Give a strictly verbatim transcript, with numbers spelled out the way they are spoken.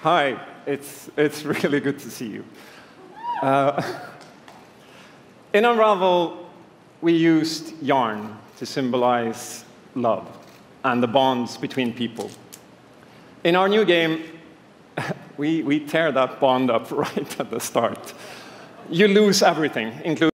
Hi, it's, it's really good to see you. Uh, in Unravel, we used yarn to symbolize love and the bonds between people. In our new game, we, we tear that bond up right at the start. You lose everything, including